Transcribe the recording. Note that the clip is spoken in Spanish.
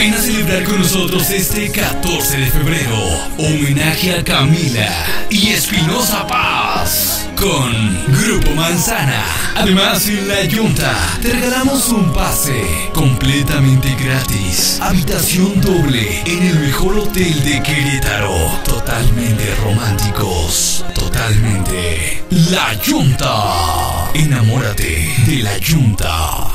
Ven a celebrar con nosotros este 14 de febrero. Homenaje a Camila y Espinosa Paz con Grupo Manzana. Además, en La Yunta te regalamos un pase completamente gratis. Habitación doble en el mejor hotel de Querétaro. Totalmente románticos. Totalmente. La Yunta. Enamórate de La Yunta.